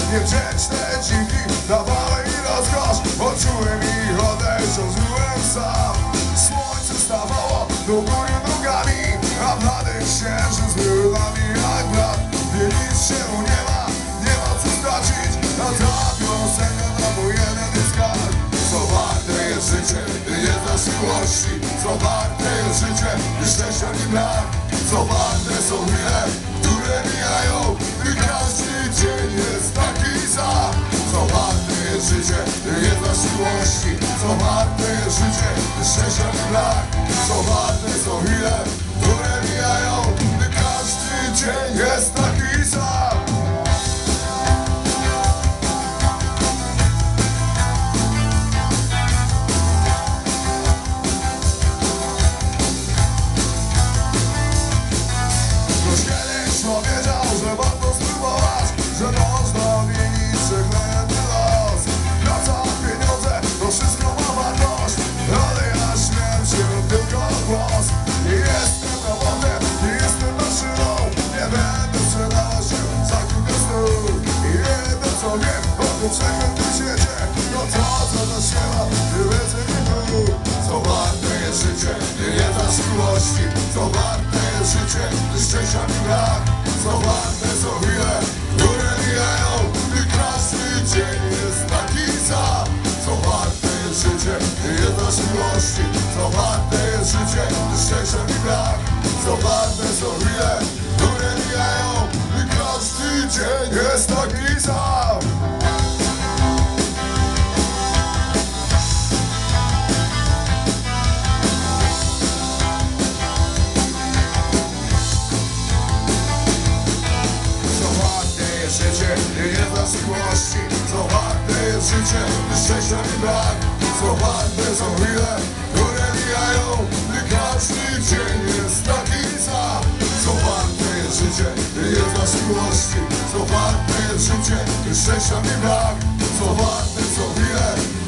Niewdzięczne dzięki dawały mi rozkosz. Poczułem ich odejść, żyłem sam. Słońce stawało do góry nogami, a blady księżyc był dla mnie jak brat. Gdzie nic się nie ma co stracić. A ta piosenka na mój jeden skak. Co warte jest życie, gdy jest dla miłości. Co warte jest życie, gdy szczęścia mi brak. Co warte są chwile, które mijają, gdy każdy dzień jest taki sam. Co warte jest życie, gdy jest dla miłości. Co warte jest życie, gdy szczęścia mi brak. Co warte są chwile, które mijają, gdy każdy dzień jest taki sam. Powiedział, że warto spróbować, że można zmienić przeklęty los. Praca, pieniądze, to wszystko ma wartość, ale ja śmiem się tylko głos. Nie jestem robotem, nie jestem maszyną, nie będę sprzedawać się za kilka stóp. I jedno co wiem, o tym przeklętym świecie, to to, co zaśpiewa, gdy lecę mi tu. Co warte jest życie, nie jest dla miłości. Co warte jest życie, gdy szczęścia mi brak. Co warte są chwile, które mijają, gdy każdy dzień jest taki sam. Co warte jest życie, gdy jest dla miłości. Co warte jest życie, gdy szczęścia mi brak. Co warte są chwile, które mijają, gdy każdy dzień jest taki sam. Życie nie jest dla miłości. Co warte jest życie, gdy szczęścia mi brak. Co warte są chwile, które mijają, gdy każdy dzień jest taki sam. Co warte jest życie, nie jest dla miłości. Co warte jest życie, gdy szczęścia mi brak. Co warte są chwile,